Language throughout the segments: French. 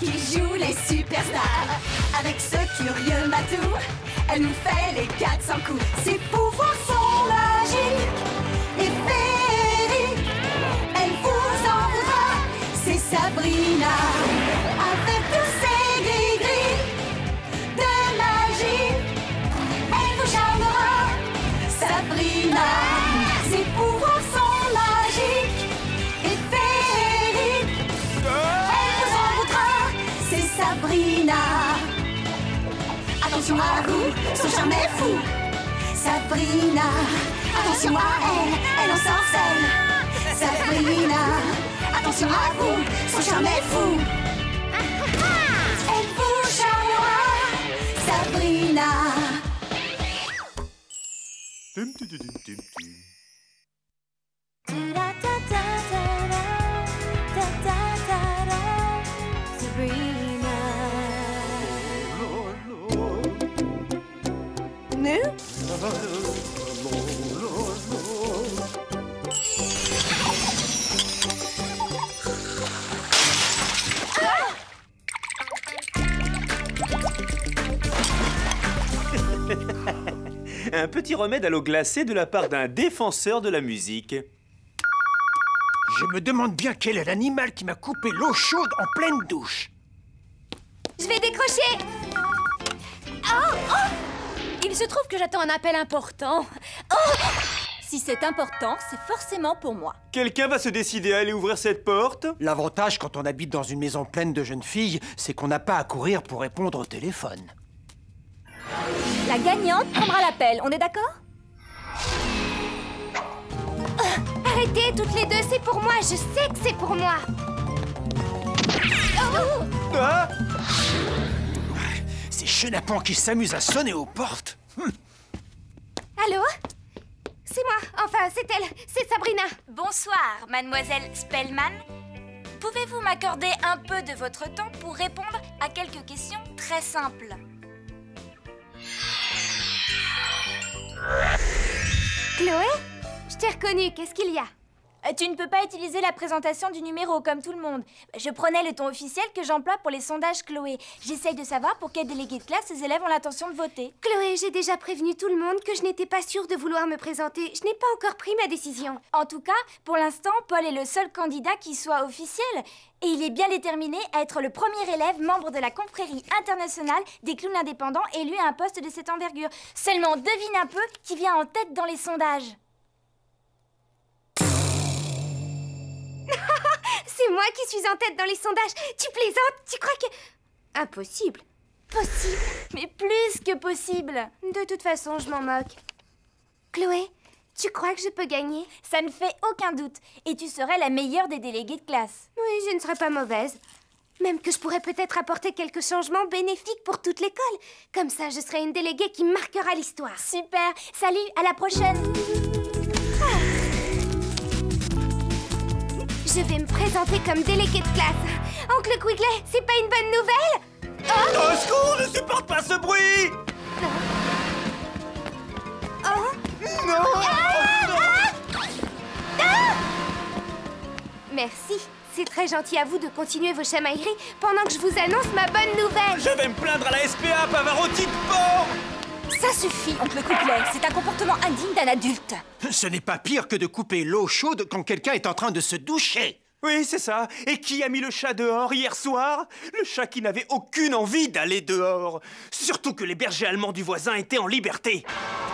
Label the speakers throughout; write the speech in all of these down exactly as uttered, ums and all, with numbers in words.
Speaker 1: qui joue les superstars. Avec ce curieux matou, elle nous fait les quatre cents coups. Ses pouvoirs sont magiques et féeriques. Elle vous en voudra, c'est Sabrina. Avec tous ses gris-gris de magie, elle vous charmera, Sabrina. Ses pouvoirs sont magiques et féeriques. Elle vous en voudra, c'est Sabrina. Attention à vous, son charme est fou. Sabrina, attention à elle, elle ensorcelle. Sabrina, attention à vous, son charme est fou. Elle vous charmera, Sabrina.
Speaker 2: Tum, tum, tum, tum, tum, tum.
Speaker 1: Sabrina. Nu?
Speaker 2: Un petit remède à l'eau glacée de la part d'un défenseur de la musique.
Speaker 3: Je me demande bien quel est l'animal qui m'a coupé l'eau chaude en pleine douche.
Speaker 1: Je vais décrocher. Oh, oh. Il se trouve que j'attends un appel important. Oh. Si c'est important, c'est forcément pour moi.
Speaker 2: Quelqu'un va se décider à aller ouvrir cette porte?
Speaker 3: L'avantage quand on habite dans une maison pleine de jeunes filles, c'est qu'on n'a pas à courir pour répondre au téléphone.
Speaker 1: La gagnante prendra l'appel, on est d'accord? euh, Arrêtez toutes les deux, c'est pour moi, je sais que c'est pour moi. Oh.
Speaker 2: Ah!
Speaker 3: Ces chenapans qui s'amusent à sonner aux portes. Hum.
Speaker 1: Allô? C'est moi, enfin c'est elle, c'est Sabrina.
Speaker 4: Bonsoir, mademoiselle Spellman. Pouvez-vous m'accorder un peu de votre temps pour répondre à quelques questions très simples?
Speaker 1: Chloé? Je t'ai reconnue, qu'est-ce qu'il y a?
Speaker 4: Euh, Tu ne peux pas utiliser la présentation du numéro comme tout le monde. Je prenais le ton officiel que j'emploie pour les sondages Chloé. J'essaye de savoir pour quel délégué de classe ces élèves ont l'intention de voter.
Speaker 1: Chloé, j'ai déjà prévenu tout le monde que je n'étais pas sûre de vouloir me présenter. Je n'ai pas encore pris ma décision.
Speaker 4: En tout cas, pour l'instant, Paul est le seul candidat qui soit officiel. Et il est bien déterminé à être le premier élève membre de la confrérie internationale des clowns indépendants élu à un poste de cette envergure. Seulement, devine un peu qui vient en tête dans les sondages.
Speaker 1: C'est moi qui suis en tête dans les sondages. Tu plaisantes? Tu crois que... Impossible.
Speaker 4: Possible, mais plus que possible.
Speaker 1: De toute façon, je m'en moque. Chloé, tu crois que je peux gagner?
Speaker 4: Ça ne fait aucun doute. Et tu serais la meilleure des déléguées de classe.
Speaker 1: Oui, je ne serais pas mauvaise. Même que je pourrais peut-être apporter quelques changements bénéfiques pour toute l'école. Comme ça, je serai une déléguée qui marquera l'histoire.
Speaker 4: Super. Salut, à la prochaine.
Speaker 1: Je vais me présenter comme déléguée de classe. Oncle Quigley, c'est pas une bonne nouvelle? Oh!
Speaker 2: Au secours, je supporte pas ce bruit!
Speaker 1: Oh!
Speaker 2: Non!
Speaker 1: Merci. C'est très gentil à vous de continuer vos chamailleries pendant que je vous annonce ma bonne nouvelle.
Speaker 2: Je vais me plaindre à la S P A, Pavarotti de porc!
Speaker 4: Ça suffit, oncle Quigley. C'est un comportement indigne d'un adulte.
Speaker 3: Ce n'est pas pire que de couper l'eau chaude quand quelqu'un est en train de se doucher.
Speaker 2: Oui, c'est ça. Et qui a mis le chat dehors hier soir? Le chat qui n'avait aucune envie d'aller dehors. Surtout que les bergers allemands du voisin étaient en liberté.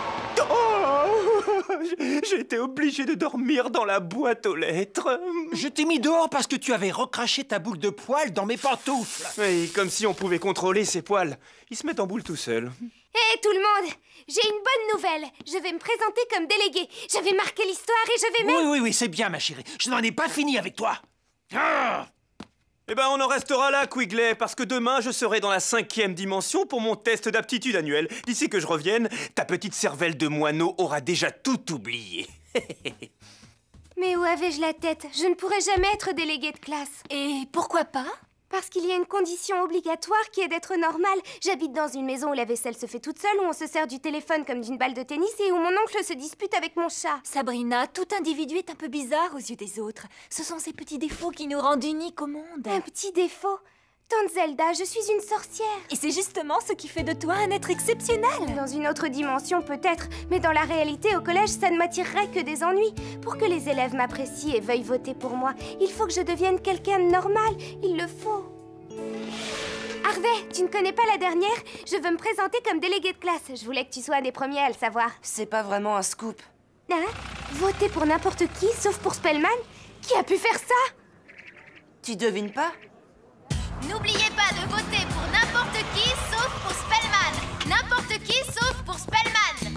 Speaker 2: Oh! J'ai été obligé de dormir dans la boîte aux lettres.
Speaker 3: Je t'ai mis dehors parce que tu avais recraché ta boule de poils dans mes pantoufles.
Speaker 2: Oui, comme si on pouvait contrôler ses poils. Ils se mettent en boule tout seuls.
Speaker 1: Hé, hey, tout le monde! J'ai une bonne nouvelle. Je vais me présenter comme déléguée. Je vais marquer l'histoire et je vais même...
Speaker 3: Oui, oui, oui, c'est bien, ma chérie. Je n'en ai pas fini avec toi. Ah!
Speaker 2: Eh ben, on en restera là, Quigley, parce que demain, je serai dans la cinquième dimension pour mon test d'aptitude annuel. D'ici que je revienne, ta petite cervelle de moineau aura déjà tout oublié.
Speaker 1: Mais où avais-je la tête? Je ne pourrai jamais être déléguée de classe.
Speaker 4: Et pourquoi pas?
Speaker 1: Parce qu'il y a une condition obligatoire qui est d'être normale. J'habite dans une maison où la vaisselle se fait toute seule, où on se sert du téléphone comme d'une balle de tennis et où mon oncle se dispute avec mon chat.
Speaker 4: Sabrina, tout individu est un peu bizarre aux yeux des autres. Ce sont ces petits défauts qui nous rendent uniques au monde.
Speaker 1: Un petit défaut?
Speaker 5: Tante Zelda, je suis une sorcière.
Speaker 6: Et c'est justement ce qui fait de toi un être exceptionnel.
Speaker 5: Dans une autre dimension peut-être, mais dans la réalité au collège, ça ne m'attirerait que des ennuis. Pour que les élèves m'apprécient et veuillent voter pour moi, il faut que je devienne quelqu'un de normal. Il le faut. Harvey, tu ne connais pas la dernière? Je veux me présenter comme déléguée de classe. Je voulais que tu sois un des premiers à le savoir.
Speaker 7: C'est pas vraiment un scoop.
Speaker 5: Hein? Voter pour n'importe qui, sauf pour Spellman? Qui a pu faire ça?
Speaker 7: Tu devines pas?
Speaker 8: N'oubliez pas de voter pour n'importe qui, sauf pour Spellman. N'importe qui, sauf pour Spellman.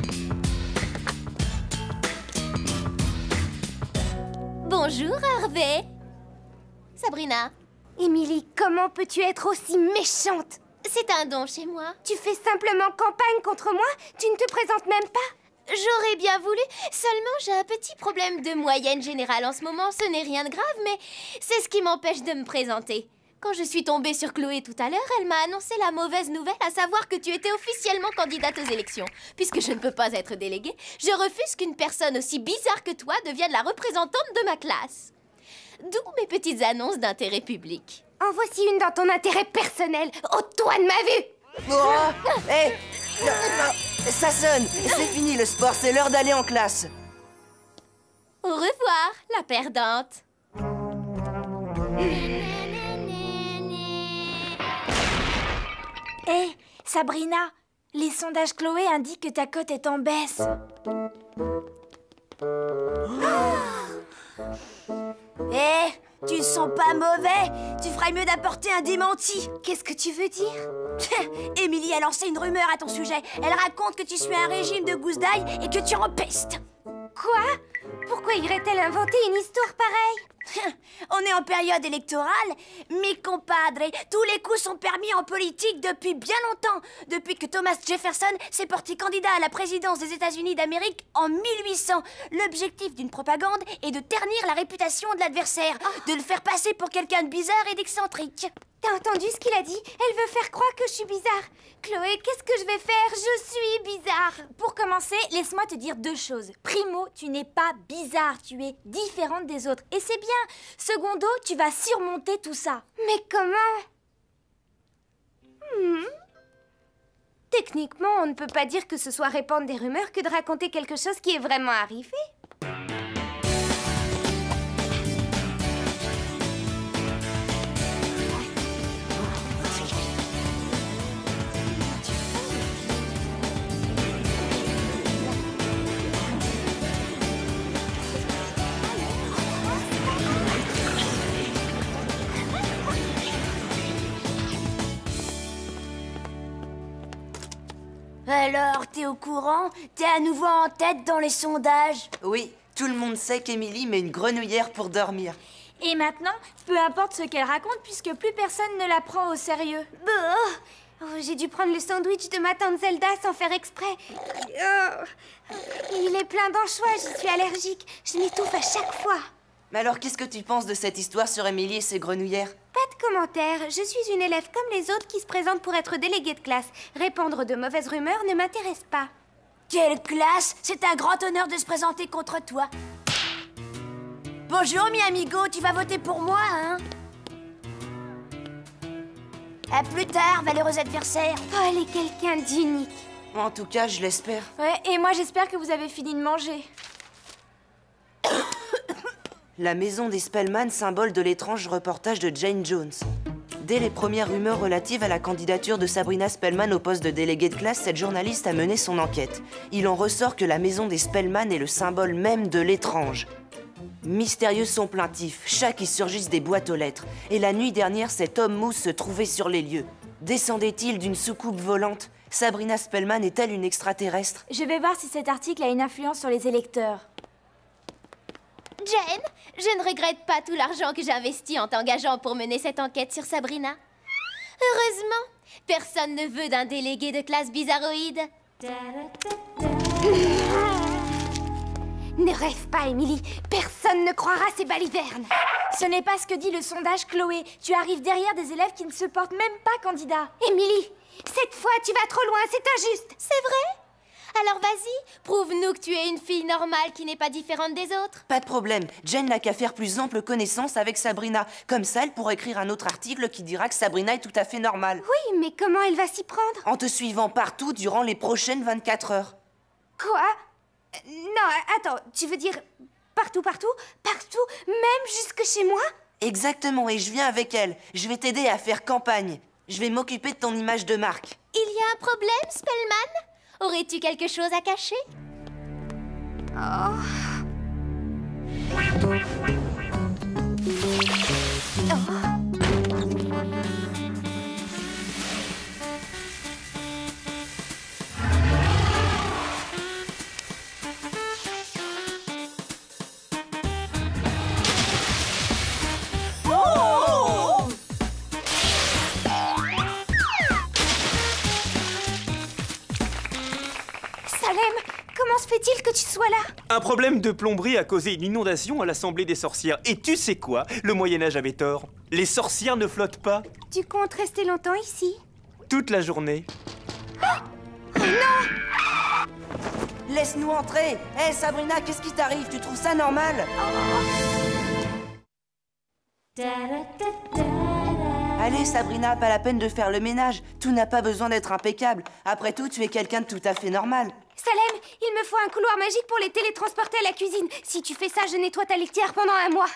Speaker 6: Bonjour, Harvey. Sabrina.
Speaker 5: Émilie, comment peux-tu être aussi méchante?
Speaker 8: C'est un don chez moi.
Speaker 5: Tu fais simplement campagne contre moi? Tu ne te présentes même pas?
Speaker 8: J'aurais bien voulu, seulement j'ai un petit problème de moyenne générale en ce moment. Ce n'est rien de grave, mais c'est ce qui m'empêche de me présenter. Quand je suis tombée sur Chloé tout à l'heure, elle m'a annoncé la mauvaise nouvelle, à savoir que tu étais officiellement candidate aux élections. Puisque je ne peux pas être déléguée, je refuse qu'une personne aussi bizarre que toi devienne la représentante de ma classe. D'où mes petites annonces d'intérêt public.
Speaker 5: En voici une dans ton intérêt personnel. Ôte-toi de ma vue!
Speaker 7: Oh! Hé! Hey! Ça sonne! C'est fini le sport, c'est l'heure d'aller en classe.
Speaker 8: Au revoir, la perdante.
Speaker 4: Hé, hey, Sabrina, les sondages Chloé indiquent que ta cote est en baisse.
Speaker 1: Hé, hey, tu ne sens pas mauvais? Tu ferais mieux d'apporter un démenti.
Speaker 5: Qu'est-ce que tu veux dire?
Speaker 1: Émilie a lancé une rumeur à ton sujet. Elle raconte que tu suis un régime de gousse d'ail et que tu empestes.
Speaker 5: Quoi? Pourquoi irait-elle inventer une histoire pareille?
Speaker 1: On est en période électorale, mi compadre. Tous les coups sont permis en politique depuis bien longtemps. Depuis que Thomas Jefferson s'est porté candidat à la présidence des États-Unis d'Amérique en mille huit cents. L'objectif d'une propagande est de ternir la réputation de l'adversaire, oh. de le faire passer pour quelqu'un de bizarre et d'excentrique.
Speaker 5: T'as entendu ce qu'il a dit? Elle veut faire croire que je suis bizarre. Chloé, qu'est-ce que je vais faire? Je suis bizarre.
Speaker 4: Pour commencer, laisse-moi te dire deux choses. Primo, tu n'es pas bizarre, tu es différente des autres. Et c'est bien. Secondo, tu vas surmonter tout ça.
Speaker 5: Mais comment? hmm. Techniquement, on ne peut pas dire que ce soit répandre des rumeurs que de raconter quelque chose qui est vraiment arrivé.
Speaker 1: Alors, t'es au courant? T'es à nouveau en tête dans les sondages?
Speaker 7: Oui, tout le monde sait qu'Émilie met une grenouillère pour dormir.
Speaker 4: Et maintenant, peu importe ce qu'elle raconte, puisque plus personne ne la prend au sérieux.
Speaker 5: Oh, oh, j'ai dû prendre le sandwich de ma tante Zelda sans faire exprès. Oh, il est plein d'anchois, j'y suis allergique. Je m'étouffe à chaque fois.
Speaker 7: Mais alors, qu'est-ce que tu penses de cette histoire sur Émilie et ses grenouillères?
Speaker 5: Pas de commentaire. Je suis une élève comme les autres qui se présentent pour être déléguée de classe. Répandre de mauvaises rumeurs ne m'intéresse pas.
Speaker 1: Quelle classe! C'est un grand honneur de se présenter contre toi. Bonjour, mi amigo, tu vas voter pour moi, hein? À plus tard, valeureux adversaire.
Speaker 5: Oh, elle est quelqu'un d'unique.
Speaker 7: En tout cas, je l'espère.
Speaker 4: Ouais, et moi j'espère que vous avez fini de manger.
Speaker 7: La maison des Spellman, symbole de l'étrange reportage de Jane Jones. Dès les premières rumeurs relatives à la candidature de Sabrina Spellman au poste de déléguée de classe, cette journaliste a mené son enquête. Il en ressort que la maison des Spellman est le symbole même de l'étrange. Mystérieux sons plaintifs, chats qui surgissent des boîtes aux lettres. Et la nuit dernière, cet homme mousse se trouvait sur les lieux. Descendait-il d'une soucoupe volante? Sabrina Spellman est-elle une extraterrestre?
Speaker 4: Je vais voir si cet article a une influence sur les électeurs.
Speaker 8: Jane, je ne regrette pas tout l'argent que j'ai investi en t'engageant pour mener cette enquête sur Sabrina. Heureusement, personne ne veut d'un délégué de classe bizarroïde.
Speaker 5: Ne rêve pas, Émilie. Personne ne croira ces balivernes.
Speaker 4: Ce n'est pas ce que dit le sondage, Chloé. Tu arrives derrière des élèves qui ne se portent même pas candidats.
Speaker 5: Émilie, cette fois, tu vas trop loin, c'est injuste.
Speaker 8: C'est vrai? Alors vas-y, prouve-nous que tu es une fille normale qui n'est pas différente des autres.
Speaker 7: Pas de problème, Jane n'a qu'à faire plus ample connaissance avec Sabrina. Comme ça, elle pourra écrire un autre article qui dira que Sabrina est tout à fait normale.
Speaker 5: Oui, mais comment elle va s'y prendre?
Speaker 7: En te suivant partout durant les prochaines vingt-quatre heures.
Speaker 5: Quoi? Euh, Non, attends, tu veux dire partout, partout? Partout? Même jusque chez moi?
Speaker 7: Exactement, et je viens avec elle. Je vais t'aider à faire campagne. Je vais m'occuper de ton image de marque.
Speaker 8: Il y a un problème, Spellman? Aurais-tu quelque chose à cacher?
Speaker 5: Oh. Salem, comment se fait-il que tu sois là?
Speaker 2: Un problème de plomberie a causé une inondation à l'Assemblée des sorcières. Et tu sais quoi? Le Moyen-Âge avait tort. Les sorcières ne flottent pas.
Speaker 5: Tu comptes rester longtemps ici?
Speaker 2: Toute la journée.
Speaker 7: Laisse-nous entrer. Hé, hey, Sabrina, qu'est-ce qui t'arrive? Tu trouves ça normal? Allez, Sabrina, pas la peine de faire le ménage. Tout n'a pas besoin d'être impeccable. Après tout, tu es quelqu'un de tout à fait normal.
Speaker 5: Salem, il me faut un couloir magique pour les télétransporter à la cuisine. Si tu fais ça, je nettoie ta litière pendant un mois.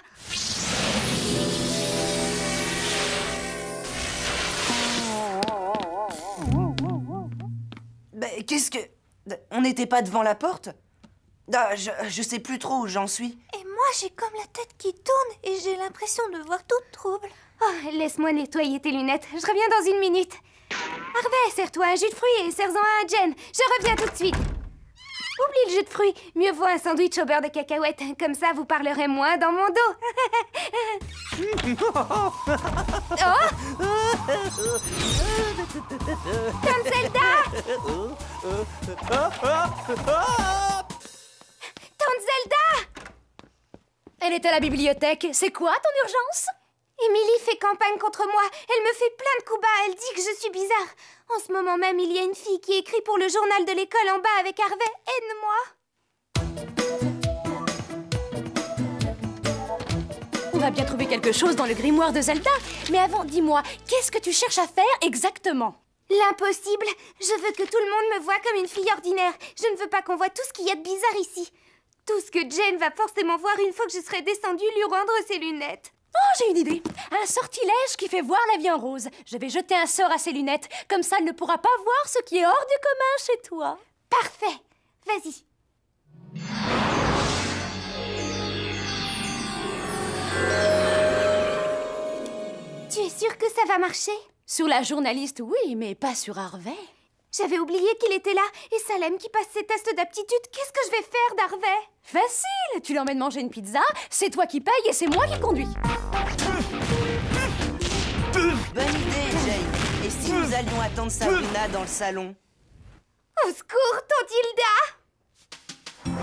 Speaker 7: Ben, qu'est-ce que... On n'était pas devant la porte? Ah, je, je sais plus trop où j'en suis.
Speaker 6: Et moi, j'ai comme la tête qui tourne et j'ai l'impression de voir tout trouble.
Speaker 5: Oh, laisse-moi nettoyer tes lunettes. Je reviens dans une minute. Harvey, serre-toi un jus de fruits et serre-en un à Jen. Je reviens tout de suite. Oublie le jus de fruits. Mieux vaut un sandwich au beurre de cacahuète. Comme ça, vous parlerez moins dans mon dos. Oh! Tante Zelda! Tante Zelda!
Speaker 9: Elle est à la bibliothèque. C'est quoi ton urgence?
Speaker 5: Émilie fait campagne contre moi. Elle me fait plein de coups bas. Elle dit que je suis bizarre. En ce moment même, il y a une fille qui écrit pour le journal de l'école en bas avec Harvey. Aide-moi.
Speaker 9: On va bien trouver quelque chose dans le grimoire de Zelda. Mais avant, dis-moi, qu'est-ce que tu cherches à faire exactement?
Speaker 5: L'impossible. Je veux que tout le monde me voie comme une fille ordinaire. Je ne veux pas qu'on voie tout ce qu'il y a de bizarre ici. Tout ce que Jane va forcément voir une fois que je serai descendue lui rendre ses lunettes.
Speaker 9: Oh, j'ai une idée. Un sortilège qui fait voir la vie en rose. Je vais jeter un sort à ses lunettes. Comme ça, elle ne pourra pas voir ce qui est hors du commun chez toi.
Speaker 5: Parfait. Vas-y. Tu es sûre que ça va marcher?
Speaker 9: Sur la journaliste, oui, mais pas sur Harvey.
Speaker 5: J'avais oublié qu'il était là. Et Salem qui passe ses tests d'aptitude. Qu'est-ce que je vais faire d'Harvey?
Speaker 9: Facile. Tu l'emmènes manger une pizza, c'est toi qui paye et c'est moi qui conduis.
Speaker 7: Bonne idée, Jane. Et si nous allions attendre Sabrina dans le salon?
Speaker 5: Au secours, tante Hilda!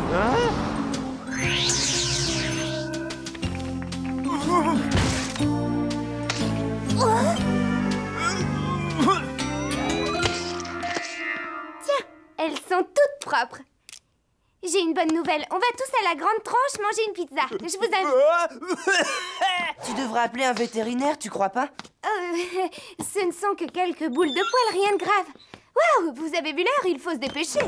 Speaker 5: Tiens, elles sont toutes propres. J'ai une bonne nouvelle. On va tous à la grande tranche manger une pizza. Je vous invite.
Speaker 7: Tu devrais appeler un vétérinaire, tu crois pas?
Speaker 5: Euh, ce ne sont que quelques boules de poils, rien de grave. Waouh, vous avez vu l'heure, il faut se dépêcher.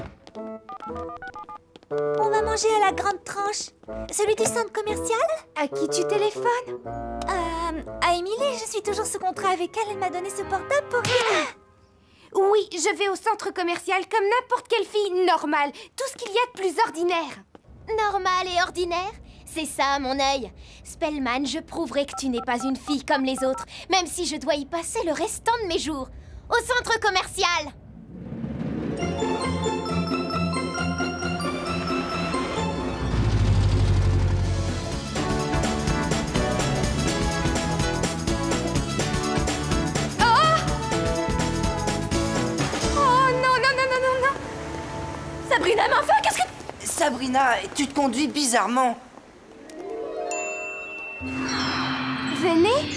Speaker 6: On va manger à la grande tranche. Celui du centre commercial?
Speaker 5: À qui tu téléphones?
Speaker 6: Euh, à Émilie, je suis toujours sous contrat avec elle. Elle m'a donné ce portable pour rien.
Speaker 5: Oui, je vais au centre commercial comme n'importe quelle fille normale. Tout ce qu'il y a de plus ordinaire.
Speaker 8: Normal et ordinaire? C'est ça, à mon œil. Spellman, je prouverai que tu n'es pas une fille comme les autres, même si je dois y passer le restant de mes jours. Au centre commercial!
Speaker 9: Sabrina, mais enfin, qu'est-ce que...
Speaker 7: Sabrina, tu te conduis bizarrement.
Speaker 5: Venez.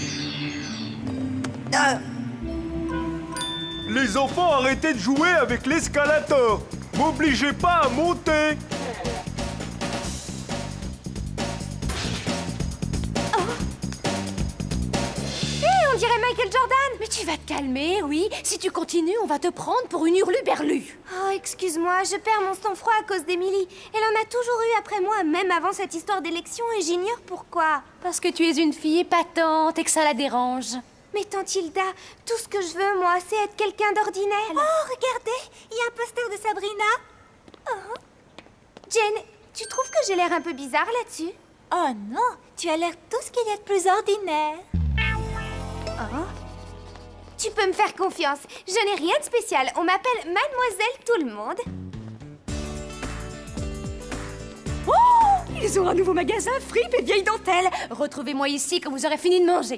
Speaker 7: Ah,
Speaker 2: Les enfants, arrêtez de jouer avec l'escalator. M'obligez pas à monter.
Speaker 5: On dirait Michael Jordan.
Speaker 9: Mais tu vas te calmer, oui. Si tu continues, on va te prendre pour une hurluberlue.
Speaker 5: Oh, excuse-moi, je perds mon sang-froid à cause d'Emily. Elle en a toujours eu après moi, même avant cette histoire d'élection, et j'ignore pourquoi.
Speaker 9: Parce que tu es une fille épatante et que ça la dérange.
Speaker 5: Mais tante Hilda, tout ce que je veux, moi, c'est être quelqu'un d'ordinaire.
Speaker 6: Oh, regardez, il y a un poster de Sabrina.
Speaker 5: Oh. Jen, tu trouves que j'ai l'air un peu bizarre là-dessus?
Speaker 6: Oh non, tu as l'air tout ce qu'il y a de plus ordinaire.
Speaker 5: Oh. Tu peux me faire confiance. Je n'ai rien de spécial. On m'appelle Mademoiselle Tout-le-Monde.
Speaker 9: Oh! Ils ont un nouveau magasin, fripes et vieilles dentelles. Retrouvez-moi ici quand vous aurez fini de manger.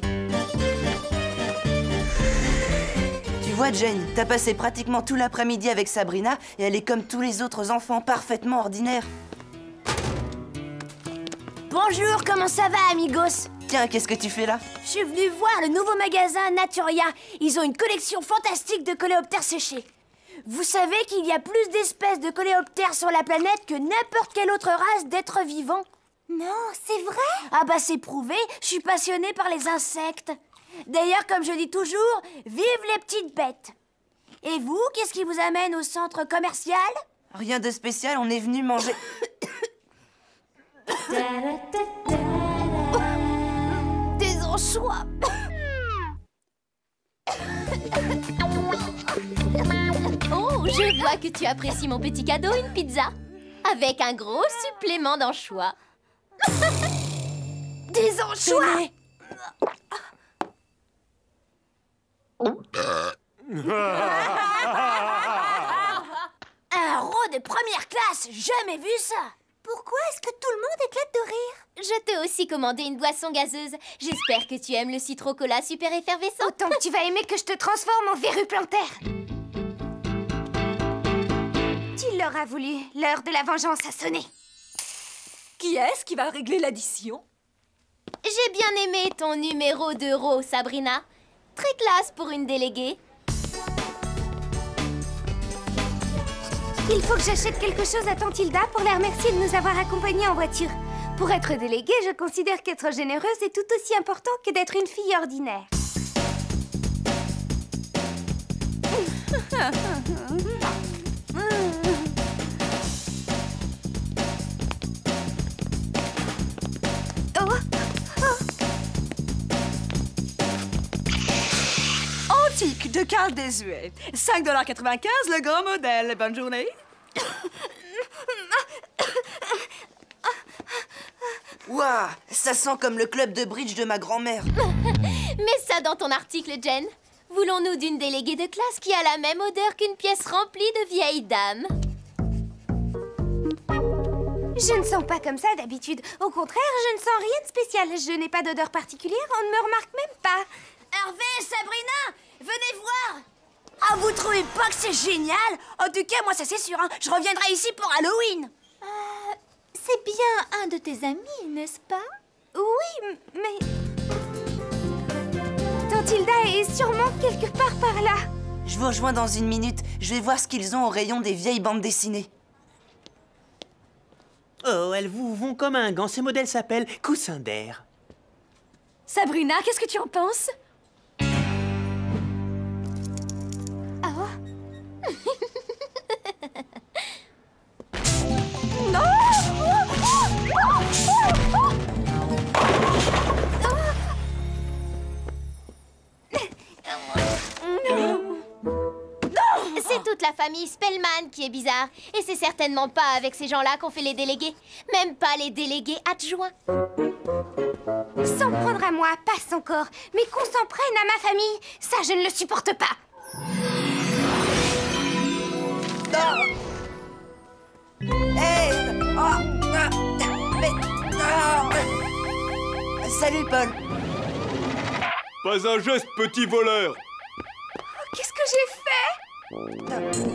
Speaker 7: Tu vois, Jane, t'as passé pratiquement tout l'après-midi avec Sabrina et elle est comme tous les autres enfants, parfaitement ordinaires.
Speaker 10: Bonjour, comment ça va, amigos?
Speaker 7: Tiens, qu'est-ce que tu fais là?
Speaker 10: Je suis venue voir le nouveau magasin Naturia. Ils ont une collection fantastique de coléoptères séchés. Vous savez qu'il y a plus d'espèces de coléoptères sur la planète que n'importe quelle autre race d'êtres vivants?
Speaker 6: Non, c'est vrai?
Speaker 10: Ah bah c'est prouvé, je suis passionnée par les insectes. D'ailleurs, comme je dis toujours, vive les petites bêtes. Et vous, qu'est-ce qui vous amène au centre commercial?
Speaker 7: Rien de spécial, on est venu manger...
Speaker 10: Des anchois.
Speaker 8: Oh, je vois que tu apprécies mon petit cadeau, une pizza. Avec un gros supplément d'anchois.
Speaker 10: Des anchois. Un rôd de première classe, jamais vu ça.
Speaker 6: Pourquoi est-ce que tout le monde éclate de rire?
Speaker 8: Je t'ai aussi commandé une boisson gazeuse. J'espère que tu aimes le citro-cola super effervescent.
Speaker 5: Autant que tu vas aimer que je te transforme en verrue plantaire. Tu l'auras voulu. L'heure de la vengeance a sonné.
Speaker 9: Qui est-ce qui va régler l'addition?
Speaker 8: J'ai bien aimé ton numéro d'euro, Sabrina. Très classe pour une déléguée.
Speaker 5: Il faut que j'achète quelque chose à tante Hilda pour la remercier de nous avoir accompagnés en voiture. Pour être déléguée, je considère qu'être généreuse est tout aussi important que d'être une fille ordinaire.
Speaker 11: Antique de Carl Désuet. cinq dollars quatre-vingt-quinze le grand modèle. Bonne journée.
Speaker 7: Waouh, ça sent comme le club de bridge de ma grand-mère.
Speaker 8: Mets ça dans ton article, Jen. Voulons-nous d'une déléguée de classe qui a la même odeur qu'une pièce remplie de vieilles dames?
Speaker 5: Je ne sens pas comme ça d'habitude. Au contraire, je ne sens rien de spécial. Je n'ai pas d'odeur particulière, on ne me remarque même pas.
Speaker 10: Hervé, Sabrina, venez voir. Ah, vous trouvez pas que c'est génial? En tout cas, moi, ça c'est sûr, hein. Je reviendrai ici pour Halloween.
Speaker 6: Euh, c'est bien un de tes amis, n'est-ce pas?
Speaker 5: Oui, mais... Tante Hilda est sûrement quelque part par là.
Speaker 7: Je vous rejoins dans une minute. Je vais voir ce qu'ils ont au rayon des vieilles bandes dessinées.
Speaker 2: Oh, elles vous vont comme un gant. Ces modèles s'appellent coussin d'air.
Speaker 9: Sabrina, qu'est-ce que tu en penses?
Speaker 8: C'est toute la famille Spellman qui est bizarre. Et c'est certainement pas avec ces gens-là qu'on fait les délégués. Même pas les délégués adjoints.
Speaker 5: S'en prendre à moi, passe encore. Mais qu'on s'en prenne à ma famille, ça je ne le supporte pas.
Speaker 7: Hey oh, ah, mais, ah, Salut, Paul.
Speaker 2: Pas un geste, petit voleur.
Speaker 5: Qu'est-ce que j'ai fait?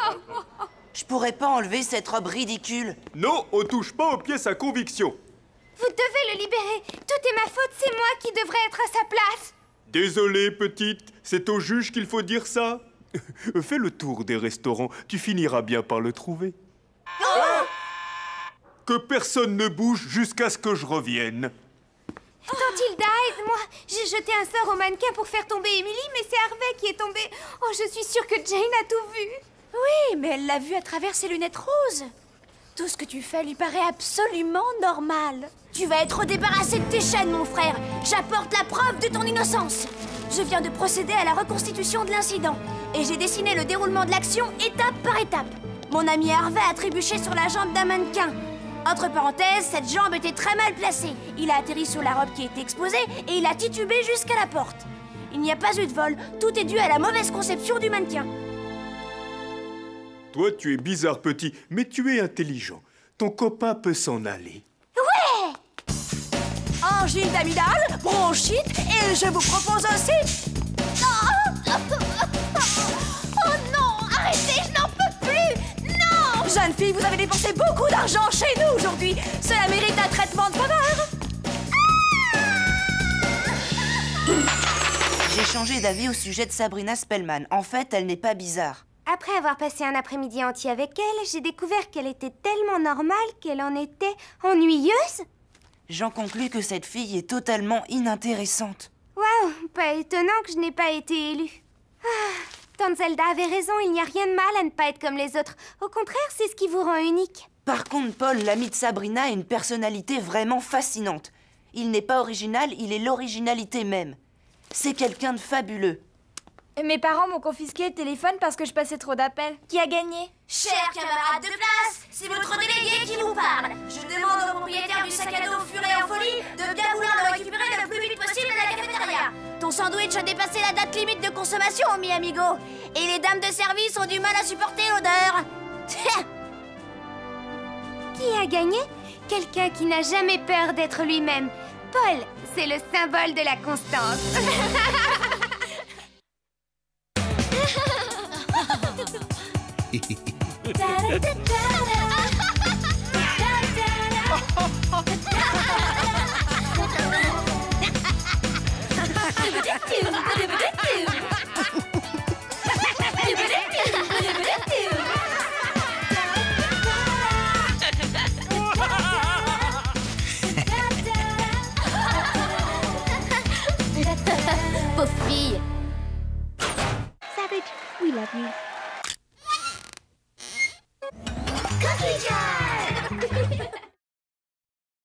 Speaker 7: Je pourrais pas enlever cette robe ridicule.
Speaker 2: Non, on touche pas aux pièces à conviction.
Speaker 5: Vous devez le libérer. Tout est ma faute, c'est moi qui devrais être à sa place.
Speaker 2: Désolé, petite, c'est au juge qu'il faut dire ça. Fais le tour des restaurants, tu finiras bien par le trouver.
Speaker 5: Oh!
Speaker 2: Que personne ne bouge jusqu'à ce que je revienne.
Speaker 5: Tantilda, aide-moi. J'ai jeté un sort au mannequin pour faire tomber Emily, mais c'est Harvey qui est tombé. Oh, je suis sûre que Jane a tout vu.
Speaker 9: Oui, mais elle l'a vu à travers ses lunettes roses. Tout ce que tu fais lui paraît absolument normal.
Speaker 10: Tu vas être débarrassé de tes chaînes, mon frère. J'apporte la preuve de ton innocence. Je viens de procéder à la reconstitution de l'incident. Et j'ai dessiné le déroulement de l'action étape par étape. Mon ami Harvey a trébuché sur la jambe d'un mannequin. Entre parenthèses, cette jambe était très mal placée. Il a atterri sur la robe qui était exposée et il a titubé jusqu'à la porte. Il n'y a pas eu de vol. Tout est dû à la mauvaise conception du mannequin.
Speaker 2: Toi, tu es bizarre, petit, mais tu es intelligent. Ton copain peut s'en aller.
Speaker 10: Ouais!
Speaker 11: Angine d'amygdale, bronchite, et je vous propose aussi...
Speaker 8: Oh, oh non, arrêtez, je n'en peux plus. Non!
Speaker 11: Jeune fille, vous avez dépensé beaucoup d'argent chez nous aujourd'hui. Cela mérite un traitement de faveur.
Speaker 7: J'ai changé d'avis au sujet de Sabrina Spellman. En fait, elle n'est pas bizarre.
Speaker 5: Après avoir passé un après-midi entier avec elle, j'ai découvert qu'elle était tellement normale qu'elle en était ennuyeuse.
Speaker 7: J'en conclus que cette fille est totalement inintéressante.
Speaker 5: Waouh, pas étonnant que je n'ai pas été élue. Ah, Tante Zelda avait raison, il n'y a rien de mal à ne pas être comme les autres. Au contraire, c'est ce qui vous rend unique.
Speaker 7: Par contre, Paul, l'ami de Sabrina, a une personnalité vraiment fascinante. Il n'est pas original, il est l'originalité même. C'est quelqu'un de fabuleux.
Speaker 4: Mes parents m'ont confisqué le téléphone parce que je passais trop d'appels. Qui a gagné?
Speaker 10: Chers camarades de classe, c'est votre délégué qui vous parle. Je demande au propriétaire du sac à dos Furet en folie de bien vouloir le récupérer le plus vite possible à la cafétéria. Ton sandwich a dépassé la date limite de consommation, mi amigo. Et les dames de service ont du mal à supporter l'odeur.
Speaker 5: Qui a gagné? Quelqu'un qui n'a jamais peur d'être lui-même. Paul, c'est le symbole de la constance.
Speaker 8: Pauvre fille.
Speaker 5: Savage, we love you.